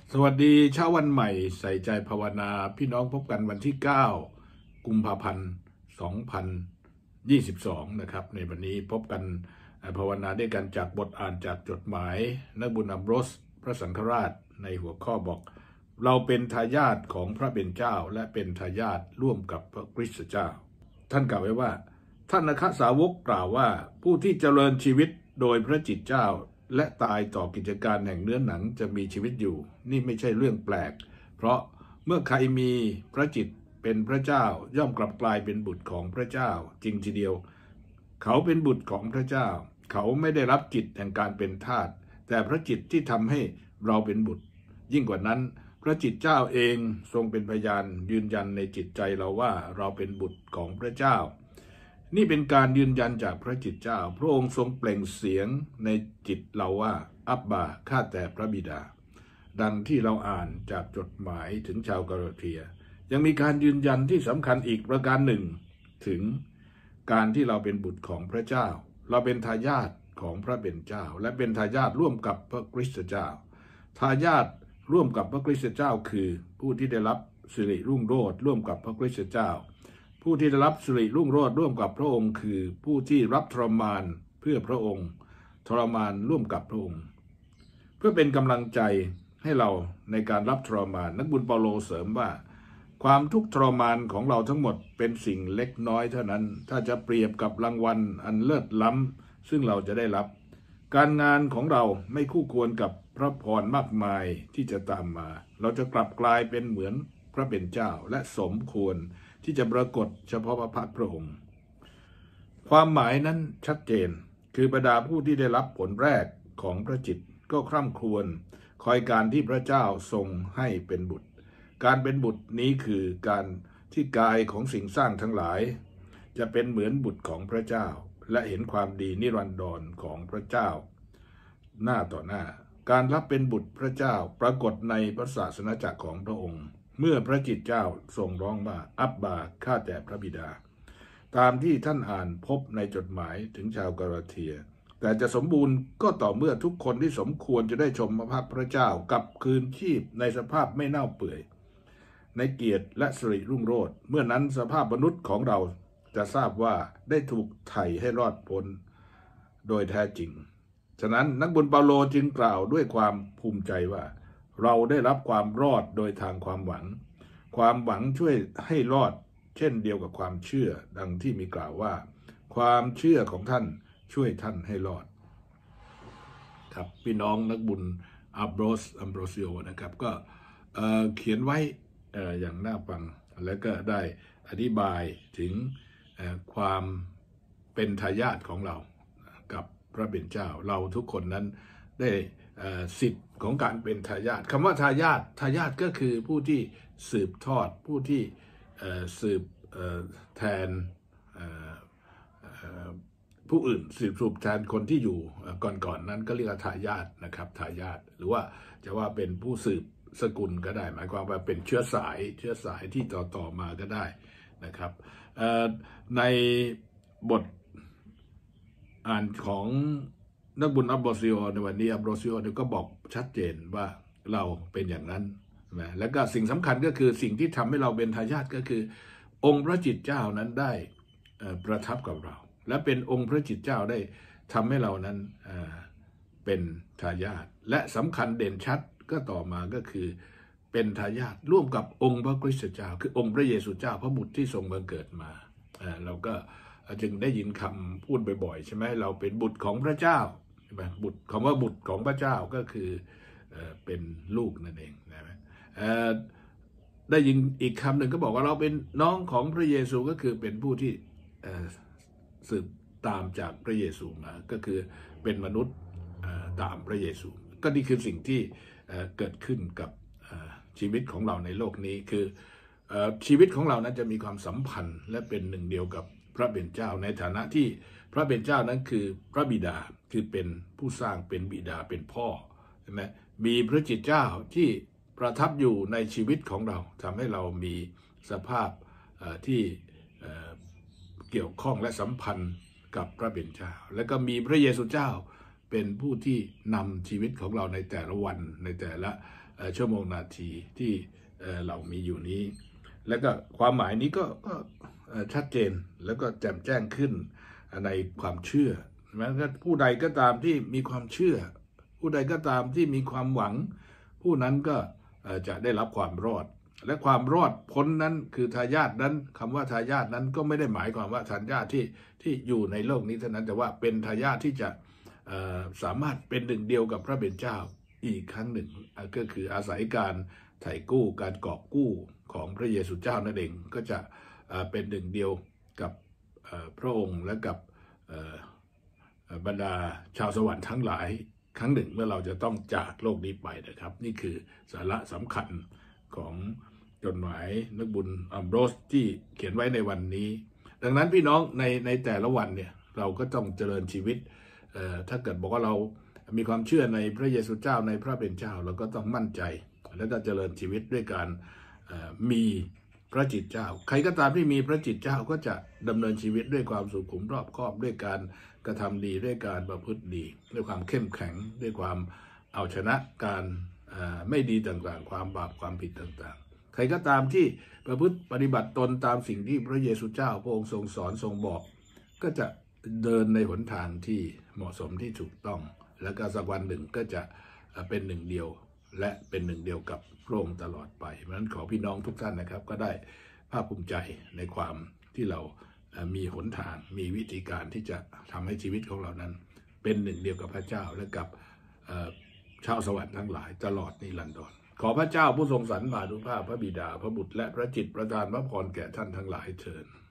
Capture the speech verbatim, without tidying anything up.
สวัสดีเช้าวันใหม่ใส่ใจภาวนาพี่น้องพบกันวันที่เก้ากุมภาพันธ์สองพันยี่สิบสองนะครับในวันนี้พบกันภาวนาด้วยกันจากบทอ่านจากจดหมายนักบุญอัมโบรสพระสังฆราชในหัวข้อบอกเราเป็นทายาทของพระเป็นเจ้าและเป็นทายาทร่วมกับพระคริสต์เจ้าท่านกล่าวไว้ว่าท่านอัครสาวกกล่าวว่าผู้ที่เจริญชีวิตโดยพระจิตเจ้าและตายต่อกิจการแห่งเนื้อหนังจะมีชีวิตอยู่นี่ไม่ใช่เรื่องแปลกเพราะเมื่อใครมีพระจิตเป็นพระเจ้าย่อมกลับกลายเป็นบุตรของพระเจ้าจริงทีเดียวเขาเป็นบุตรของพระเจ้าเขาไม่ได้รับจิตแห่งการเป็นทาสแต่พระจิตที่ทำให้เราเป็นบุตรยิ่งกว่านั้นพระจิตเจ้าเองทรงเป็นพยานยืนยันในจิตใจเราว่าเราเป็นบุตรของพระเจ้านี่เป็นการยืนยันจากพระจิตเจ้าพระองค์ทรงเปล่งเสียงในจิตเราว่าอับบาข้าแต่พระบิดาดังที่เราอ่านจากจดหมายถึงชาวกาลาเทียยังมีการยืนยันที่สำคัญอีกประการหนึ่งถึงการที่เราเป็นบุตรของพระเจ้าเราเป็นทายาทของพระเป็นเจ้าและเป็นทายาทร่วมกับพระคริสต์เจ้าทายาทร่วมกับพระคริสต์เจ้าคือผู้ที่ได้รับสิริรุ่งโรจน์ร่วมกับพระคริสต์เจ้าผู้ที่ได้รับสิริรุ่งโรจน์ร่วมกับพระองค์คือผู้ที่รับทรมานเพื่อพระองค์ทรมานร่วมกับพระองค์เพื่อเป็นกำลังใจให้เราในการรับทรมานนักบุญเปาโลเสริมว่าความทุกข์ทรมานของเราทั้งหมดเป็นสิ่งเล็กน้อยเท่านั้นถ้าจะเปรียบกับรางวัลอันเลิศล้ำซึ่งเราจะได้รับการงานของเราไม่คู่ควรกับพระพรมากมายที่จะตามมาเราจะกลับกลายเป็นเหมือนพระเป็นเจ้าและสมควรที่จะปรากฏเฉพาะพระพักตร์พระองค์ความหมายนั้นชัดเจนคือบรรดาผู้ที่ได้รับผลแรกของพระจิตก็คร่ำครวญคอยการที่พระเจ้าทรงให้เป็นบุตรการเป็นบุตรนี้คือการที่กายของสิ่งสร้างทั้งหลายจะเป็นเหมือนบุตรของพระเจ้าและเห็นความดีนิรันดรของพระเจ้าหน้าต่อหน้าการรับเป็นบุตรพระเจ้าปรากฏในพระศาสนาจักรของพระองค์เมื่อพระจิตเจ้าทรงร้องว่าอับบาข้าแต่พระบิดาตามที่ท่านอ่านพบในจดหมายถึงชาวกาลาเทียแต่จะสมบูรณ์ก็ต่อเมื่อทุกคนที่สมควรจะได้ชมพระพักตร์พระเจ้ากลับคืนชีพในสภาพไม่เน่าเปื่อยในเกียรติและสิริรุ่งโรจน์เมื่อนั้นสภาพมนุษย์ของเราจะทราบว่าได้ถูกไถ่ให้รอดพ้นโดยแท้จริงฉะนั้นนักบุญเปาโลจึงกล่าวด้วยความภูมิใจว่าเราได้รับความรอดโดยทางความหวังความหวังช่วยให้รอดเช่นเดียวกับความเชื่อดังที่มีกล่าวว่าความเชื่อของท่านช่วยท่านให้รอดครับพี่น้องนักบุญอัมโบรสอัมโบรซิโอนะครับก็เอ่อเขียนไว้เอ่ออย่างน่าฟังแล้วก็ได้อธิบายถึงเอ่อความเป็นทายาทของเรากับพระเป็นเจ้าเราทุกคนนั้นได้สิทธิ์ของการเป็นทายาทคำว่าทายาททายาทก็คือผู้ที่สืบทอดผู้ที่สืบแทนผู้อื่นสืบสืบแทนคนที่อยู่ก่อนๆ นั้นก็เรียกว่าทายาทนะครับทายาทหรือว่าจะว่าเป็นผู้สืบสกุลก็ได้หมายความว่าเป็นเชื้อสายเชื้อสายที่ต่อต่อมาก็ได้นะครับในบทอ่านของนักบุญอัมโบรซิโอในวันนี้อัมโบรซิโอก็บอกชัดเจนว่าเราเป็นอย่างนั้นนะแล้วก็สิ่งสำคัญก็คือสิ่งที่ทำให้เราเป็นทายาทก็คือองค์พระจิตเจ้านั้นได้ประทับกับเราและเป็นองค์พระจิตเจ้าได้ทำให้เรานั้นเป็นทายาทและสำคัญเด่นชัดก็ต่อมาก็คือเป็นทายาทร่วมกับองค์พระคริสต์เจ้าคือองค์พระเยซูเจ้าพระบุตรที่ทรงบังเกิดมาเราก็จึงได้ยินคำพูดบ่อยๆใช่ไหมเราเป็นบุตรของพระเจ้าใช่ไหมบุตรคำว่าบุตรของพระเจ้าก็คือเป็นลูกนั่นเองนะได้ยินอีกคำหนึ่งก็บอกว่าเราเป็นน้องของพระเยซูก็คือเป็นผู้ที่สืบตามจากพระเยซูมาก็คือเป็นมนุษย์ตามพระเยซูก็นี่คือสิ่งที่เกิดขึ้นกับชีวิตของเราในโลกนี้คือชีวิตของเรานั้นจะมีความสัมพันธ์และเป็นหนึ่งเดียวกับพระเป็นเจ้าในฐานะที่พระเป็นเจ้านั้นคือพระบิดาคือเป็นผู้สร้างเป็นบิดาเป็นพ่อใช่ไหมมีพระจิตเจ้าที่ประทับอยู่ในชีวิตของเราทำให้เรามีสภาพที่เกี่ยวข้องและสัมพันธ์กับพระเป็นเจ้าและก็มีพระเยซูเจ้าเป็นผู้ที่นำชีวิตของเราในแต่ละวันในแต่ละชั่วโมงนาทีที่เรามีอยู่นี้แล้วก็ความหมายนี้ก็ก็ชัดเจนแล้วก็แจ่มแจ้งขึ้นในความเชื่อแม้ว่าผู้ใดก็ตามที่มีความเชื่อผู้ใดก็ตามที่มีความหวังผู้นั้นก็จะได้รับความรอดและความรอดพ้นนั้นคือทายาทนั้นคำว่าทายาทนั้นก็ไม่ได้หมายความว่าทายาทที่ที่อยู่ในโลกนี้เท่านั้นแต่ว่าเป็นทายาทที่จะสามารถเป็นหนึ่งเดียวกับพระเป็นเจ้าอีกครั้งหนึ่งก็คืออาศัยการไถ่กู้การกอบกู้ของพระเยซูเจ้านั่นเองก็จะเป็นหนึ่งเดียวกับพระองค์และกับบรรดาชาวสวรรค์ทั้งหลายครั้งหนึ่งเมื่อเราจะต้องจากโลกนี้ไปนะครับนี่คือสาระสำคัญของจดหมายนักบุญอัมโบรสที่เขียนไว้ในวันนี้ดังนั้นพี่น้องในในแต่ละวันเนี่ยเราก็ต้องเจริญชีวิตถ้าเกิดบอกว่าเรามีความเชื่อในพระเยซูเจ้าในพระเป็นเจ้าเราก็ต้องมั่นใจและจะเจริญชีวิตด้วยการมีพระจิตเจ้าใครก็ตามที่มีพระจิตเจ้าก็จะดำเนินชีวิตด้วยความสุขุมรอบคอบด้วยการกระทำดีด้วยการประพฤติดีด้วยความเข้มแข็งด้วยความเอาชนะการไม่ดีต่างๆความบาปความผิดต่างๆใครก็ตามที่ประพฤติปฏิบัติตนตามสิ่งที่พระเยซูเจ้าพระองค์ทรงสอนทรงบอกก็จะเดินในหนทางที่เหมาะสมที่ถูกต้องแล้วก็สักวันหนึ่งก็จะเป็นหนึ่งเดียวและเป็นหนึ่งเดียวกับพระองค์ตลอดไปเพราะฉะนั้นขอพี่น้องทุกท่านนะครับก็ได้ภาคภูมิใจในความที่เรามีหนทางมีวิธีการที่จะทำให้ชีวิตของเรานั้นเป็นหนึ่งเดียวกับพระเจ้าและกับชาวสวรรค์ทั้งหลายตลอดนิรันดรขอพระเจ้าผู้ทรงสรรพานุภาพพระบิดาพระบุตรและพระจิตประทานพระพรแก่ท่านทั้งหลายเถิด